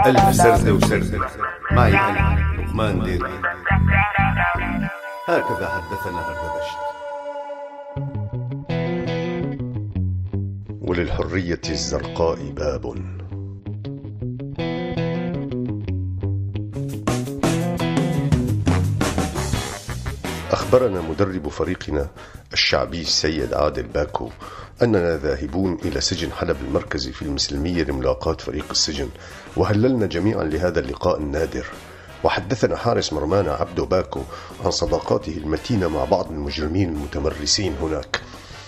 ألف سرزة وسرزة معي أنا لقمان ديري. هكذا حدثنا هردبشت. وللحرية الزرقاء باب. أخبرنا مدرب فريقنا الشعبي السيد عادل باكو أننا ذاهبون إلى سجن حلب المركزي في المسلمية لملاقاة فريق السجن، وهللنا جميعا لهذا اللقاء النادر. وحدثنا حارس مرمانا عبدو باكو عن صداقاته المتينة مع بعض المجرمين المتمرسين هناك،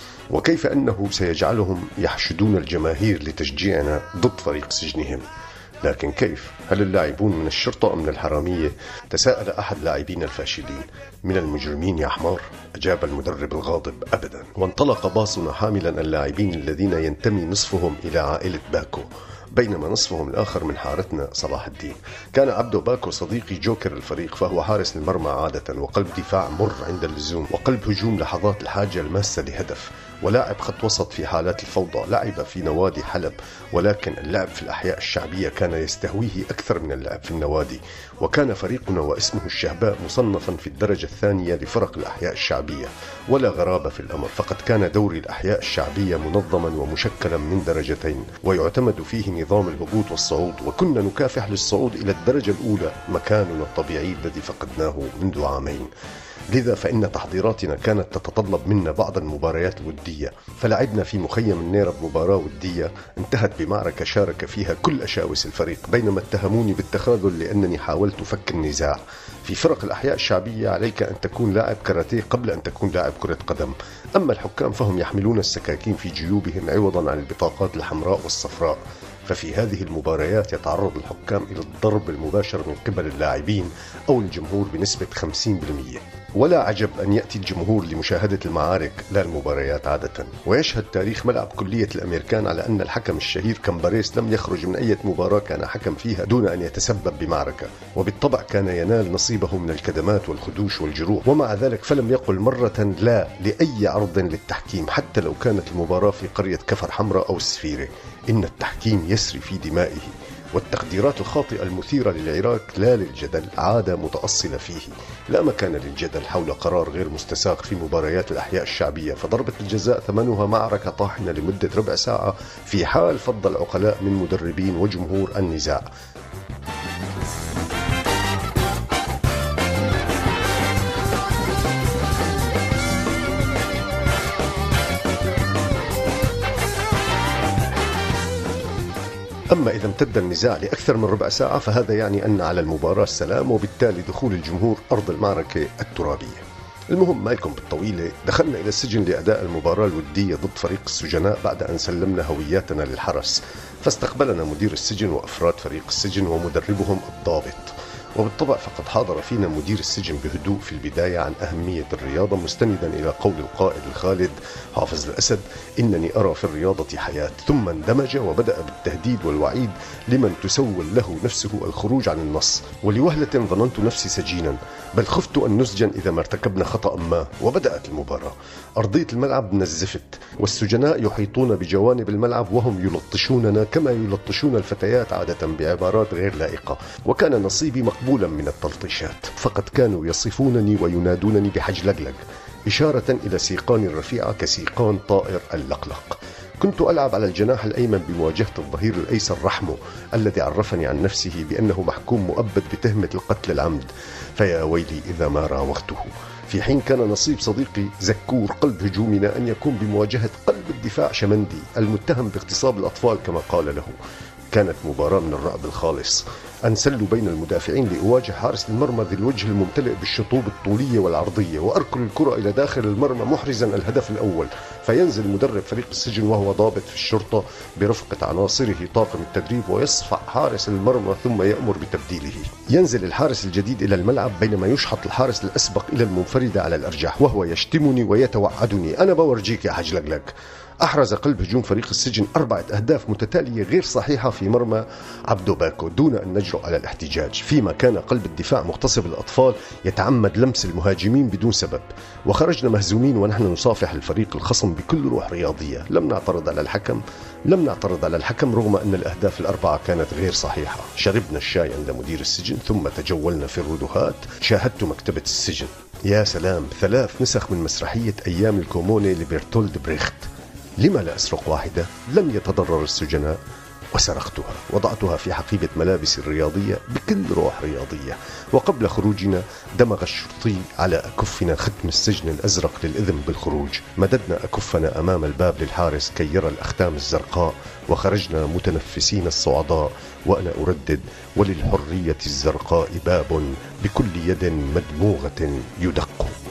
وكيف أنه سيجعلهم يحشدون الجماهير لتشجيعنا ضد فريق سجنهم. لكن كيف؟ هل اللاعبون من الشرطة أم من الحرامية؟ تساءل أحد لاعبين الفاشلين. من المجرمين يا حمار؟ أجاب المدرب الغاضب أبدا. وانطلق باصنا حاملا اللاعبين الذين ينتمي نصفهم إلى عائلة باكو، بينما نصفهم الآخر من حارتنا صلاح الدين. كان عبدو باكو صديقي جوكر الفريق، فهو حارس المرمى عادة، وقلب دفاع مر عند اللزوم، وقلب هجوم لحظات الحاجة الماسة لهدف، ولاعب خط وسط في حالات الفوضى. لعب في نوادي حلب، ولكن اللعب في الأحياء الشعبية كان يستهويه أكثر من اللعب في النوادي. وكان فريقنا واسمه الشهباء مصنفا في الدرجة الثانية لفرق الأحياء الشعبية، ولا غرابة في الأمر، فقد كان دوري الأحياء الشعبية منظما ومشكلا من درجتين، ويعتمد فيه نظام الهبوط والصعود، وكنا نكافح للصعود إلى الدرجة الأولى، مكاننا الطبيعي الذي فقدناه منذ عامين. لذا فإن تحضيراتنا كانت تتطلب منا بعض المباريات الودية، فلعبنا في مخيم النيرة بمباراة ودية انتهت بمعركة شارك فيها كل أشاوس الفريق، بينما اتهموني بالتخاذل لأنني حاولت فك النزاع. في فرق الأحياء الشعبية عليك أن تكون لاعب كاراتيه قبل أن تكون لاعب كرة قدم، أما الحكام فهم يحملون السكاكين في جيوبهم عوضا عن البطاقات الحمراء والصفراء. ففي هذه المباريات يتعرض الحكام إلى الضرب المباشر من قبل اللاعبين أو الجمهور بنسبة 50%. ولا عجب أن يأتي الجمهور لمشاهدة المعارك لا المباريات عادة. ويشهد تاريخ ملعب كلية الأمريكان على أن الحكم الشهير كامباريس لم يخرج من أي مباراة كان حكم فيها دون أن يتسبب بمعركة، وبالطبع كان ينال نصيبه من الكدمات والخدوش والجروح، ومع ذلك فلم يقل مرة لا لأي عرض للتحكيم، حتى لو كانت المباراة في قرية كفر حمراء أو السفيرة. إن التحكيم يسري في دمائه. والتقديرات الخاطئة المثيرة للعراك لا للجدل عادة متأصلة فيه. لا مكان للجدل حول قرار غير مستساغ في مباريات الأحياء الشعبية، فضربة الجزاء ثمنها معركة طاحنة لمدة ربع ساعة في حال فض العقلاء من مدربين وجمهور النزاع. أما إذا امتد النزاع لأكثر من ربع ساعة فهذا يعني أن على المباراة السلام، وبالتالي دخول الجمهور أرض المعركة الترابية. المهم ما لكم بالطويلة، دخلنا إلى السجن لأداء المباراة الودية ضد فريق السجناء بعد أن سلمنا هوياتنا للحرس، فاستقبلنا مدير السجن وأفراد فريق السجن ومدربهم الضابط. وبالطبع فقد حاضر فينا مدير السجن بهدوء في البداية عن أهمية الرياضة، مستندا إلى قول القائد الخالد حافظ الأسد: إنني أرى في الرياضة حياة. ثم اندمج وبدأ بالتهديد والوعيد لمن تسول له نفسه الخروج عن النص. ولوهلة ظننت نفسي سجينا، بل خفت أن نسجن إذا ما ارتكبنا خطأ ما. وبدأت المباراة. أرضية الملعب نزفت، والسجناء يحيطون بجوانب الملعب وهم يلطشوننا كما يلطشون الفتيات عادة بعبارات غير لائقة، وكان نصيبي مقبولا من التلطيشات، فقد كانوا يصفونني وينادونني بحجلقلق، إشارة إلى سيقان الرفيعة كسيقان طائر اللقلق. كنت ألعب على الجناح الأيمن بمواجهة الظهير الأيسر رحمه، الذي عرفني عن نفسه بأنه محكوم مؤبد بتهمة القتل العمد، فيا ويلي إذا ما راوغته. في حين كان نصيب صديقي زكور قلب هجومنا أن يكون بمواجهة قلب الدفاع شمندي المتهم باغتصاب الأطفال كما قال له. كانت مباراة من الرعب الخالص. أنسل بين المدافعين لأواجه حارس المرمى ذي الوجه الممتلئ بالشطوب الطولية والعرضية، وأركل الكرة إلى داخل المرمى محرزا الهدف الأول، فينزل مدرب فريق السجن وهو ضابط في الشرطة برفقة عناصره طاقم التدريب ويصفع حارس المرمى ثم يأمر بتبديله. ينزل الحارس الجديد إلى الملعب بينما يشحط الحارس الأسبق إلى المنفردة على الأرجح، وهو يشتمني ويتوعدني: أنا بورجيك يا حجلقلق. أحرز قلب هجوم فريق السجن 4 أهداف متتالية غير صحيحة في مرمى عبدو باكو دون أن نجرؤ على الاحتجاج، فيما كان قلب الدفاع مغتصب الأطفال يتعمد لمس المهاجمين بدون سبب. وخرجنا مهزومين ونحن نصافح الفريق الخصم بكل روح رياضية. لم نعترض على الحكم رغم أن الأهداف ال4 كانت غير صحيحة. شربنا الشاي عند مدير السجن ثم تجولنا في الردهات. شاهدت مكتبة السجن، يا سلام، 3 نسخ من مسرحية أيام الكوموني لبرتولد بريخت. لما لا أسرق واحدة؟ لم يتضرر السجناء. وسرقتها، وضعتها في حقيبة ملابس الرياضية بكل روح رياضية. وقبل خروجنا دمغ الشرطي على أكفنا ختم السجن الأزرق للإذن بالخروج. مددنا أكفنا أمام الباب للحارس كي يرى الأختام الزرقاء، وخرجنا متنفسين الصعداء وأنا أردد: وللحرية الزرقاء باب بكل يد مدموغة يدق.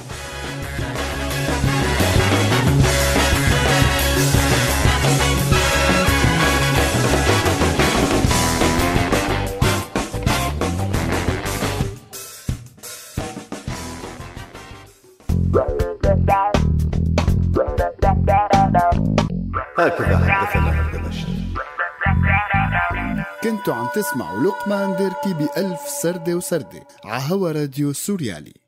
هكذا حدثنا هردبشت. كنتوا عم تسمعوا لقمان ديركي ب1000 سردة وسردة عهوا راديو سوريالي.